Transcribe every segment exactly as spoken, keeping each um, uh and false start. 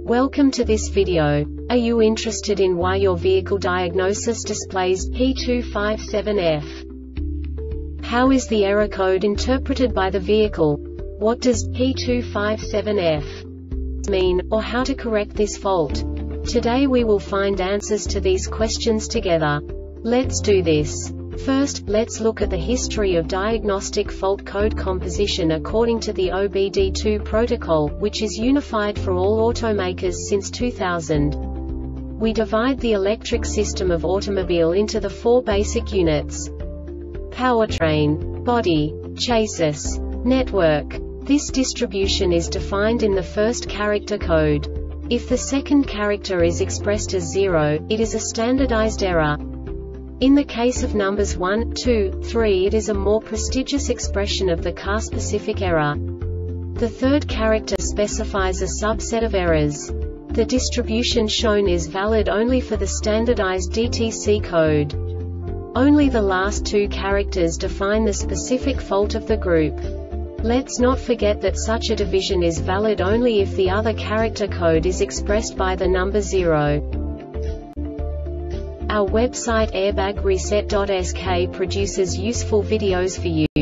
Welcome to this video. Are you interested in why your vehicle diagnosis displays P two five seven F? How is the error code interpreted by the vehicle? What does P two five seven F mean, or how to correct this fault? Today we will find answers to these questions together. Let's do this. First, let's look at the history of diagnostic fault code composition according to the O B D two protocol, which is unified for all automakers since two thousand. We divide the electric system of automobile into the four basic units: powertrain, body, chassis, network. This distribution is defined in the first character code. If the second character is expressed as zero, it is a standardized error. In the case of numbers one, two, three, it is a more prestigious expression of the car-specific error. The third character specifies a subset of errors. The distribution shown is valid only for the standardized D T C code. Only the last two characters define the specific fault of the group. Let's not forget that such a division is valid only if the other character code is expressed by the number zero. Our website airbag reset dot S K produces useful videos for you.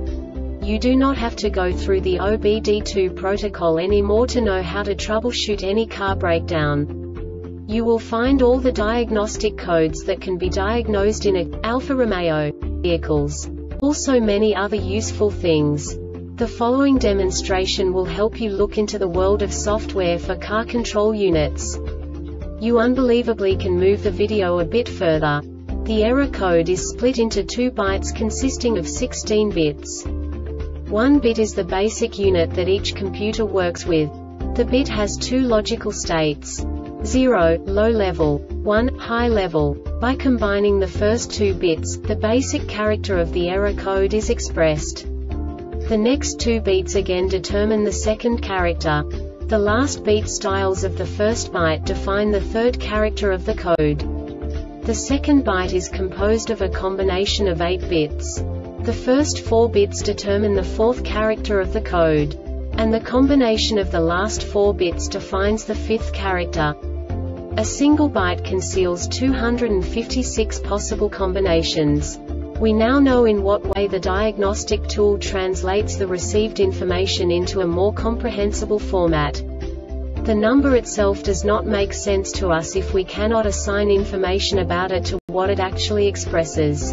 You do not have to go through the O B D two protocol anymore to know how to troubleshoot any car breakdown. You will find all the diagnostic codes that can be diagnosed in a Alfa Romeo vehicles. Also many other useful things. The following demonstration will help you look into the world of software for car control units. You unbelievably can move the video a bit further. The error code is split into two bytes consisting of sixteen bits. One bit is the basic unit that each computer works with. The bit has two logical states: zero, low level, one, high level. By combining the first two bits, the basic character of the error code is expressed. The next two beats again determine the second character. The last beat styles of the first byte define the third character of the code. The second byte is composed of a combination of eight bits. The first four bits determine the fourth character of the code. And the combination of the last four bits defines the fifth character. A single byte conceals two hundred fifty-six possible combinations. We now know in what way the diagnostic tool translates the received information into a more comprehensible format. The number itself does not make sense to us if we cannot assign information about it to what it actually expresses.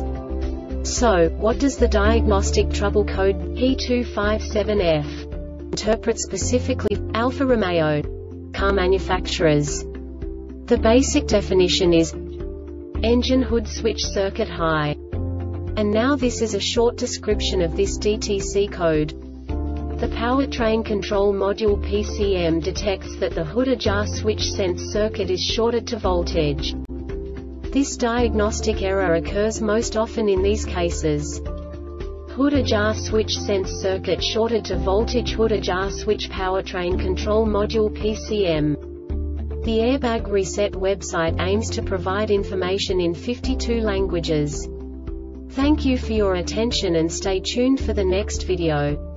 So, what does the diagnostic trouble code P two five seven F interpret specifically for Alfa Romeo car manufacturers? The basic definition is engine hood switch circuit high. And now this is a short description of this D T C code. The powertrain control module P C M detects that the hood ajar switch sense circuit is shorted to voltage. This diagnostic error occurs most often in these cases: hood ajar switch sense circuit shorted to voltage, hood ajar switch powertrain control module P C M. The Airbag Reset website aims to provide information in fifty-two languages. Thank you for your attention and stay tuned for the next video.